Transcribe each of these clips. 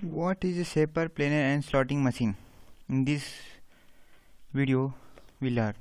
What is a shaper, planer and slotting machine? In this video we learn.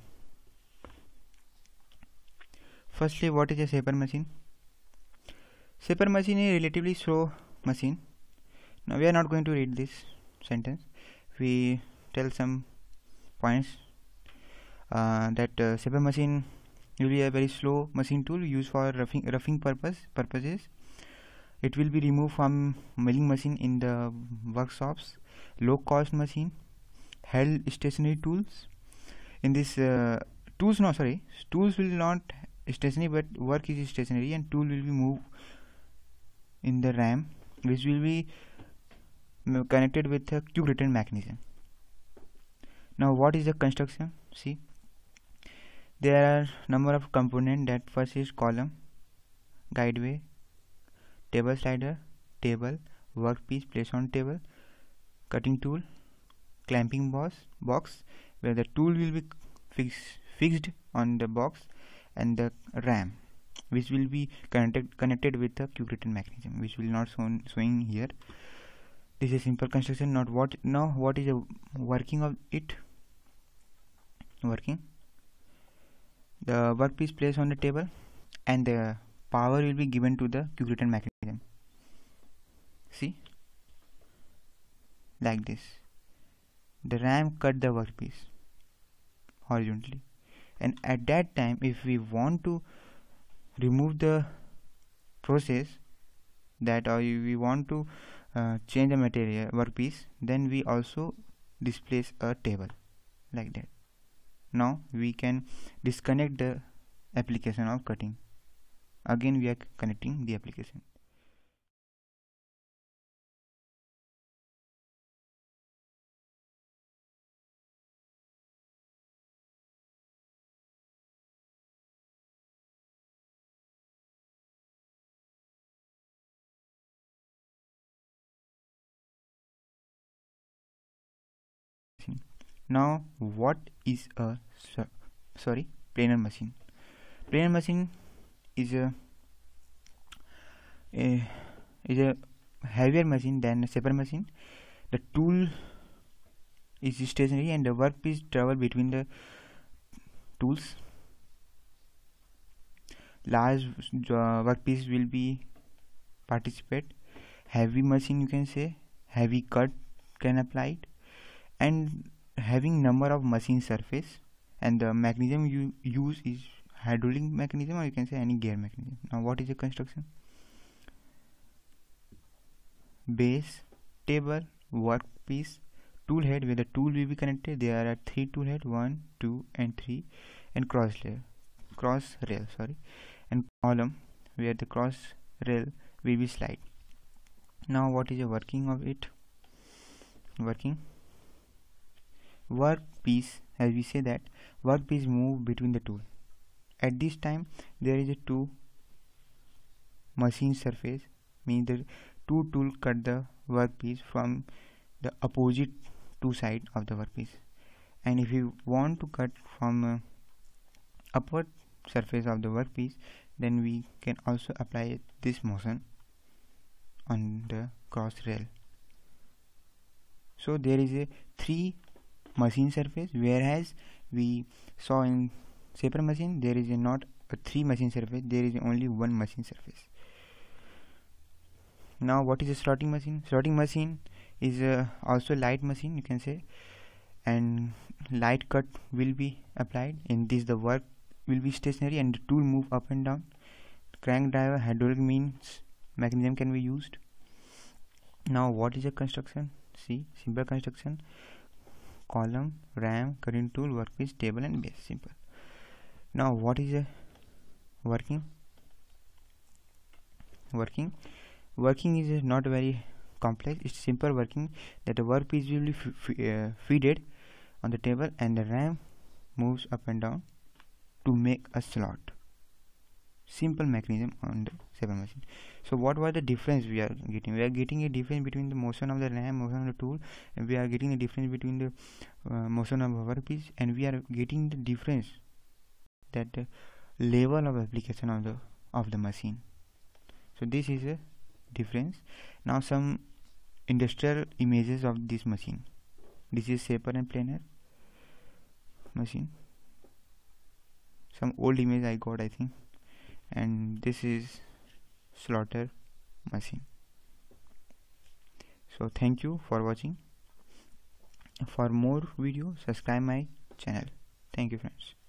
Firstly, what is a shaper machine? Shaper machine is a relatively slow machine. Now we are not going to read this sentence. We tell some points that shaper machine will be a very slow machine tool used for roughing purposes. It will be removed from milling machine in the workshops. Low cost machine, held stationary tools. In this tools will not stationary, but work is stationary, and tool will be moved in the RAM, which will be connected with a cube return mechanism. Now what is the construction? See, there are number of components. That first is column, guideway, table slider, table, workpiece placed on table, cutting tool, clamping box where the tool will be fixed on the box, and the RAM, which will be connected with the quick return mechanism, which will not showing here. This is simple construction. Not what now. What is the working of it? Working. The workpiece placed on the table, and the power will be given to the quick return mechanism. See, like this. The RAM cut the workpiece horizontally, and at that time, if we want to remove the process that, or we want to change the material workpiece, then we also displace a table like that. Now we can disconnect the application of cutting. Again we are connecting the application. Now what is a planer machine? Planer machine is a heavier machine than a shaper machine. The tool is stationary and the workpiece travel between the tools. Large workpiece will be participate. Heavy machine, you can say, heavy cut can apply it, and having number of machine surface, and the mechanism you use is hydraulic mechanism, or you can say any gear mechanism. Now what is the construction? Base, table, workpiece, tool head where the tool will be connected. There are 3 tool head, 1, 2 and 3, and cross rail, and column where the cross rail will be slide. Now what is the working of it? Workpiece, as we say that workpiece move between the tool. At this time there is a 2 machine surface, means the 2 tool cut the workpiece from the opposite 2 side of the workpiece. And if you want to cut from upward surface of the workpiece, then we can also apply this motion on the cross rail. So there is a 3 machine surface, whereas we saw in shaper machine there is not a 3 machine surface, there is only 1 machine surface. Now what is a slotting machine? Slotting machine is also light machine, you can say, and light cut will be applied. In this the work will be stationary and the tool move up and down. Crank driver, hydraulic means mechanism can be used. Now what is a construction? See, simple construction: column, RAM, cutting tool, workpiece, table and base. Simple. Now what is a working is not very complex. It's simple working, that the workpiece will be feeded on the table and the RAM moves up and down to make a slot. Simple mechanism on the shaper machine. So what was the difference we are getting? We are getting a difference between the motion of the RAM, motion of the tool, and we are getting a difference between the motion of our workpiece, and we are getting the difference that the level of application of the machine. So this is a difference. Now some industrial images of this machine. This is shaper and planer machine, some old image I got, I think, and this is slaughter machine. So thank you for watching. For more videos, subscribe my channel. Thank you, friends.